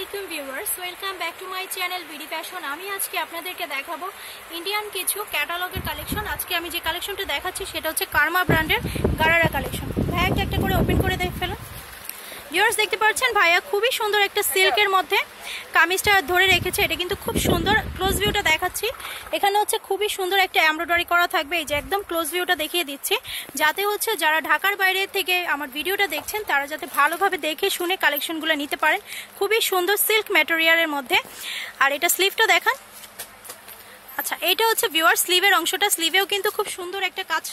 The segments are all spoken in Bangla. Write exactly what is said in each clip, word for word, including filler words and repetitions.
আসসালামাইকুম viewers, welcome back to my channel BD fashion. আমি আজকে আপনাদেরকে দেখাবো ইন্ডিয়ান কিছু ক্যাটালগের কালেকশন। আজকে আমি যে কালেকশনটা দেখাচ্ছি সেটা হচ্ছে কার্মা ব্র্যান্ডের গারারা কালেকশন। ভাইয়া একটা একটা করে ওপেন করে দেখে ফেলো। ভিউয়ার্স দেখতে পাচ্ছেন ভাইয়া খুবই সুন্দর একটা সিল্কের মধ্যে কামিজটা ধরে রেখেছে। এটা কিন্তু খুব সুন্দর। ক্লোজ ভিউটা দেখাচ্ছি। এখানে হচ্ছে খুবই সুন্দর একটা এমব্রয়ডারি করা থাকবে। এই যে একদম ক্লোজ ভিউটা দেখিয়ে দিচ্ছি, যাতে হচ্ছে যারা ঢাকার বাইরে থেকে আমার ভিডিওটা দেখছেন তারা যাতে ভালোভাবে দেখে শুনে কালেকশনগুলো নিতে পারেন। খুবই সুন্দর সিল্ক ম্যাটেরিয়ালের মধ্যে। আর এটা স্লিভটা দেখান। আচ্ছা, এইটা হচ্ছে ভিউয়ার্স স্লিভের অংশটা। স্লিভেও কিন্তু খুব সুন্দর একটা কাজ।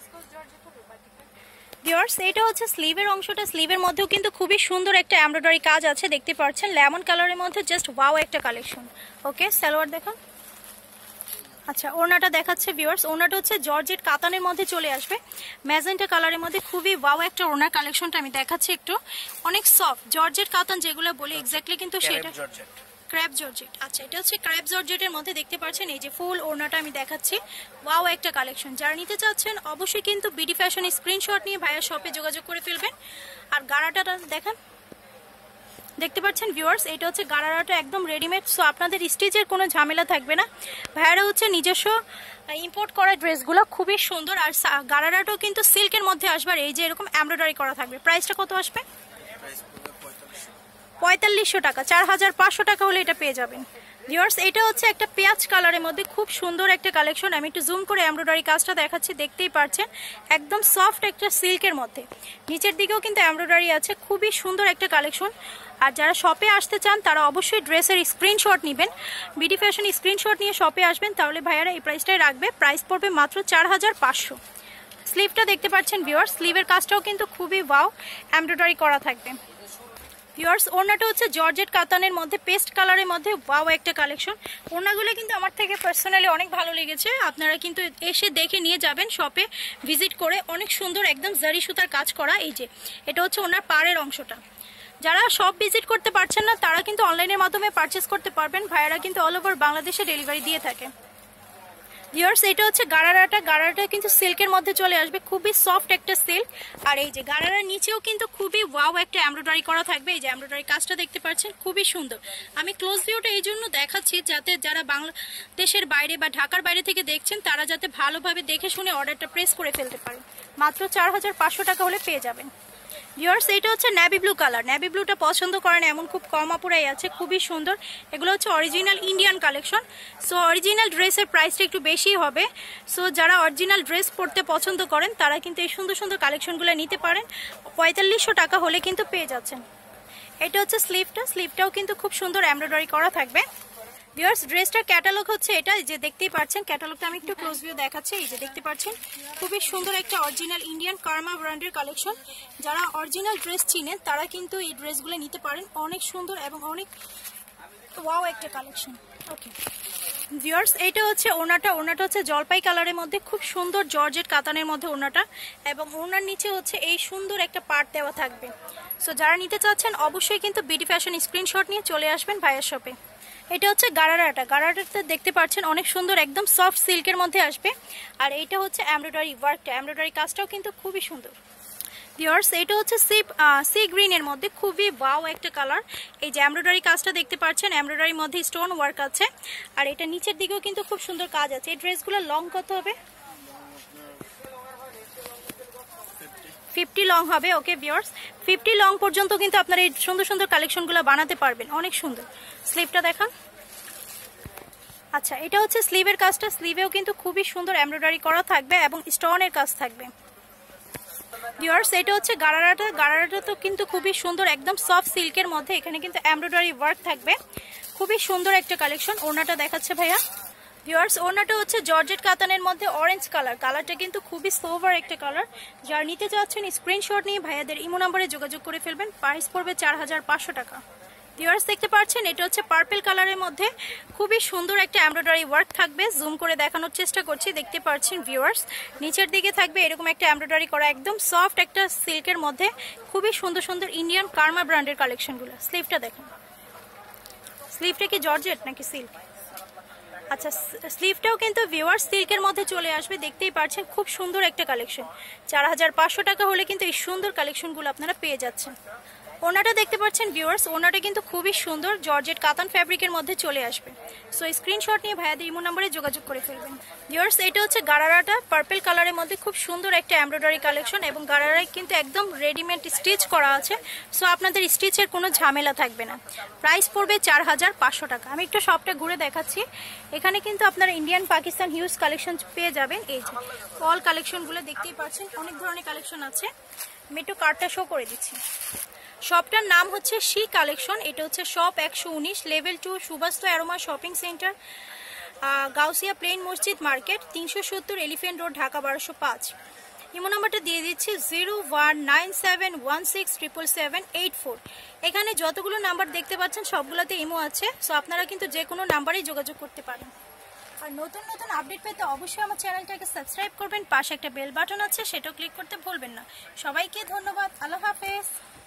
ভিউয়ার্স এটা হচ্ছে স্লিভের অংশটা। স্লিভের মধ্যেও কিন্তু খুবই সুন্দর একটা এমব্রয়ডারি কাজ আছে, দেখতে পাচ্ছেন লেমন কালারের মধ্যে। জাস্ট ওয়াও একটা কালেকশন। ওকে, সালোয়ার দেখুন। আচ্ছা, ওড়নাটা দেখাচ্ছে ভিউয়ার্স। ওড়নাটা হচ্ছে জর্জেট কাতানের মধ্যে চলে আসবে, ম্যাজেন্টা কালারের মধ্যে। খুবই ওয়াও একটা ওড়নার কালেকশনটা আমি দেখাচ্ছি একটু। অনেক সফট জর্জেট কাতান যেগুলো বলে এক্স্যাক্টলি কিন্তু সেটা ক্র্যাপ জর্জেট। আচ্ছা, এটা হচ্ছে ক্র্যাপ জর্জেটের মধ্যে দেখতে পাচ্ছেন। এই যে ফুল ওড়নাটা আমি দেখাচ্ছি। ওয়াও একটা কালেকশন। যারা নিতে চাচ্ছেন অবশ্যই কিন্তু বিডি ফ্যাশনের স্ক্রিনশট নিয়ে ভাইয়া শপে যোগাযোগ করে ফেলবেন। আর গারাটা দেখেন, দেখতে পাচ্ছেন ভিউয়ার্স, এটা হচ্ছে গারারাটা একদম রেডিমেড। সো আপনাদের স্টিচের কোনো ঝামেলা থাকবে না। ভাইয়ারা হচ্ছে নিজস্ব ইম্পোর্ট করা ড্রেসগুলো খুবই সুন্দর। আর গারারাটাও কিন্তু সিল্কের মধ্যে আসবে। আর এই যে এরকম এমব্রয়ডারি করা থাকবে। প্রাইসটা কত আসবে? পঁয়তাল্লিশশো টাকা। চার হাজার পাঁচশো টাকা হলে এটা পেয়ে যাবেন। ভিউয়ার্স এটা হচ্ছে একটা পেঁয়াজ কালারের মধ্যে খুব সুন্দর একটা কালেকশন। আমি একটু জুম করে এমব্রয়ডারি কাজটা দেখাচ্ছি, দেখতেই পাচ্ছেন একদম সফট একটা সিল্কের মধ্যে। নিচের দিকেও কিন্তু এমব্রয়ডারি আছে। খুবই সুন্দর একটা কালেকশন। আর যারা শপে আসতে চান তারা অবশ্যই ড্রেসের স্ক্রিনশট নেবেন। বিডি ফ্যাশন স্ক্রিনশট নিয়ে শপে আসবেন, তাহলে ভাইয়ারা এই প্রাইসটাই রাখবে। প্রাইস পড়বে মাত্র চার হাজার পাঁচশো। স্লিভটা দেখতে পাচ্ছেন ভিউয়ার্স। স্লিভের কাজটাও কিন্তু খুবই ওয়াও এমব্রয়ডারি করা থাকবে। ভিউয়ার্স ওড়নাটা হচ্ছে জর্জেট কাতানের মধ্যে পেস্ট কালারের মধ্যে ওয়াও একটা কালেকশন। ওড়নাগুলো কিন্তু আমার থেকে পার্সোনালি অনেক ভালো লেগেছে। আপনারা কিন্তু এসে দেখে নিয়ে যাবেন শপে ভিজিট করে। অনেক সুন্দর একদম জারি সুতার কাজ করা। এই যে এটা হচ্ছে ওনার পাড়ের অংশটা। যারা শপ ভিজিট করতে পারছেন না তারা কিন্তু অনলাইনের মাধ্যমে পারচেস করতে পারবেন। ভাইয়ারা কিন্তু অল ওভার বাংলাদেশে ডেলিভারি দিয়ে থাকে। ভিউয়ার্স এটা হচ্ছে গারারাটা। গারারাটা কিন্তু সিল্কের মধ্যে চলে আসবে। খুবই সফট একটা সিল্ক। আর এই যে গারারার নিচেও কিন্তু খুবই ওয়াও একটা এমব্রয়ডারি করা থাকবে। এই যে এমব্রয়ডারি কাজটা দেখতে পাচ্ছেন, খুবই সুন্দর। আমি ক্লোজ ভিউটা এই জন্য দেখাচ্ছি যাতে যারা বাংলাদেশের বাইরে বা ঢাকার বাইরে থেকে দেখছেন তারা যাতে ভালোভাবে দেখে শুনে অর্ডারটা প্রেস করে ফেলতে পারেন। মাত্র চার হাজার পাঁচশো টাকা হলে পেয়ে যাবেন। ভিউয়ার্স এটা হচ্ছে নেভি ব্লু কালার। নেভি ব্লুটা পছন্দ করেন এমন খুব কম আপুরাই আছে। খুবই সুন্দর। এগুলো হচ্ছে original Indian collection. So original ড্রেসের প্রাইসটা একটু বেশি হবে। সো যারা অরিজিনাল ড্রেস পরতে পছন্দ করেন তারা কিন্তু এই সুন্দর সুন্দর কালেকশনগুলো নিতে পারেন। পঁয়তাল্লিশশো টাকা হলে কিন্তু পেয়ে যাচ্ছেন। এটা হচ্ছে স্লিভটা। স্লিভটাও কিন্তু খুব সুন্দর এমব্রয়ডারি করা থাকবে। ভিউয়ার্স ড্রেসটার ক্যাটালগ হচ্ছে এটা। যে দেখতেই পাচ্ছেন ক্যাটালগটা আমি একটু ক্লোজ ভিউ দেখাচ্ছি। এই যে দেখতে পাচ্ছেন খুবই সুন্দর একটা অরিজিনাল ইন্ডিয়ান কার্মা ব্র্যান্ডের কালেকশন। যারা অরিজিনাল ড্রেস চিনেন তারা কিন্তু এই ড্রেসগুলো নিতে পারেন। অনেক সুন্দর এবং অনেক ওয়াও একটা কালেকশন। ওকে ভিউয়ার্স এটা হচ্ছে ওড়নাটা। ওড়নাটা হচ্ছে জলপাই কালারের মধ্যে খুব সুন্দর জর্জেট কাতানের মধ্যে ওড়নাটা, এবং ওড়নার নিচে হচ্ছে এই সুন্দর একটা পার্ট দেওয়া থাকবে। সো যারা নিতে চাচ্ছেন অবশ্যই কিন্তু বিডি ফ্যাশন স্ক্রিনশট নিয়ে চলে আসবেন ভাইয়ের শপে। এটা হচ্ছে গারারাটা। গারারাটা দেখতে পাচ্ছেন অনেক সুন্দর একদম সফট সিল্কের মধ্যে আসবে। আর এইটা হচ্ছে এমব্রয়ডারি ওয়ার্কটা। এমব্রয়ডারি কাজটাও কিন্তু খুবই সুন্দর। ভিউয়ার্স এটা হচ্ছে সি সি গ্রিনের মধ্যে খুবই ওয়াও একটা কালার। এই যে এমব্রয়ডারি কাজটা দেখতে পাচ্ছেন, এমব্রয়ডারির মধ্যে স্টোন ওয়ার্ক আছে। আর এটা নিচের দিকেও কিন্তু খুব সুন্দর কাজ আছে। এই ড্রেসগুলো লং কত হবে? ফিফটি লং হবে। ওকে ভিউয়ার্স ফিফটি লং পর্যন্ত কিন্তু আপনারা এই সুন্দর সুন্দর কালেকশনগুলো বানাতে পারবেন। অনেক সুন্দর। স্লিভটা দেখান। আচ্ছা এটা হচ্ছে স্লিভের কাজটা। স্লিভেও কিন্তু খুবই সুন্দর এমব্রয়ডারি করা থাকবে এবং স্টোনের কাজ থাকবে। ভিউয়ার্স এটা হচ্ছে গারারাটা। গারারাটা তো কিন্তু খুবই সুন্দর একদম সফট সিল্কের মধ্যে। এখানে কিন্তু এমব্রয়ডারি ওয়ার্ক থাকবে। খুবই সুন্দর একটা কালেকশন। ওড়নাটা দেখাচ্ছে ভাইয়া। ভিউয়ার্স ওড়নাটা হচ্ছে জর্জেট কাতানের মধ্যে অরেঞ্জ কালার। কালারটা কিন্তু খুবই সোভার একটা কালার। যারা নিতে চাচ্ছেন স্ক্রিনশট নিয়ে ভাইয়াদের ইমো নম্বরে যোগাযোগ করে ফেলবেন। প্রাইস পড়বে চার হাজার পাঁচশো টাকা। ভিউয়ার্স দেখতে পাচ্ছেন এটা হচ্ছে পার্পল কালারের মধ্যে খুবই সুন্দর একটা এমব্রয়ডারি ওয়ার্ক থাকবে। জুম করে দেখানোর চেষ্টা করছি, দেখতে পাচ্ছেন ভিউয়ার্স নিচের দিকে থাকবে এরকম একটা এমব্রয়ডারি করা একদম সফট একটা সিল্কের মধ্যে। খুবই সুন্দর সুন্দর ইন্ডিয়ান কার্মা ব্র্যান্ডের কালেকশনগুলো। স্লিভটা দেখুন। স্লিভটা কি জর্জেট নাকি সিল্ক? আচ্ছা স্লিভটাও কিন্তু ভিউয়ার্স সিল্কের মধ্যে চলে আসবে। দেখতেই পাচ্ছেন খুব সুন্দর একটা কালেকশন। চার হাজার পাঁচশো টাকা হলে কিন্তু এই সুন্দর কালেকশনগুলো আপনারা পেয়ে যাচ্ছেন। ওনাটা দেখতে পাচ্ছেন ভিউয়ার্স, ওনাটা কিন্তু খুবই সুন্দর জর্জেট কাতান ফ্যাব্রিকের মধ্যে চলে আসবে। সো স্ক্রিনশট নিয়ে ভাইয়াদের ইমো নম্বরে যোগাযোগ করে ফেলবেন। ভিউয়ার্স এটা হচ্ছে গারারাটা পার্পল কালারের মধ্যে খুব সুন্দর একটা এমব্রয়ডারি কালেকশন এবং গারারায় কিন্তু একদম রেডিমেড স্টিচ করা আছে। সো আপনাদের স্টিচের কোনো ঝামেলা থাকবে না। প্রাইস পড়বে চার হাজার পাঁচশো টাকা। আমি একটু শপটা ঘুরে দেখাচ্ছি। এখানে কিন্তু আপনারা ইন্ডিয়ান পাকিস্তান হিউজ কালেকশন পেয়ে যাবেন। এই যে অল কালেকশনগুলো দেখতেই পাচ্ছেন, অনেক ধরনের কালেকশন আছে। আমি একটু কার্ডটা শো করে দিচ্ছি। শপটার নাম হচ্ছে শি কালেকশন। এটা হচ্ছে শপ একশো উনিশ level two Subastu aroma shopping centre, Gausia প্লেন মসজিদ মার্কেট, তিনশো সত্তর এলিফেন্ট রোড, ঢাকা বারোশো পাঁচ। ইমো নাম্বারটা দিয়ে দিচ্ছি zero one nine seven one six triple seven eight four. এখানে যতগুলো নাম্বার দেখতে পাচ্ছেন সবগুলোতে ইমো আছে। সো আপনারা কিন্তু যে কোনো নাম্বারেই যোগাযোগ করতে পারেন। আর নতুন নতুন আপডেট পেতে অবশ্যই আমার চ্যানেলটাকে সাবস্ক্রাইব করবেন। পাশে একটা বেল বাটন আছে, সেটাও ক্লিক করতে ভুলবেন না। সবাইকে ধন্যবাদ। আল্লাহ হাফেজ।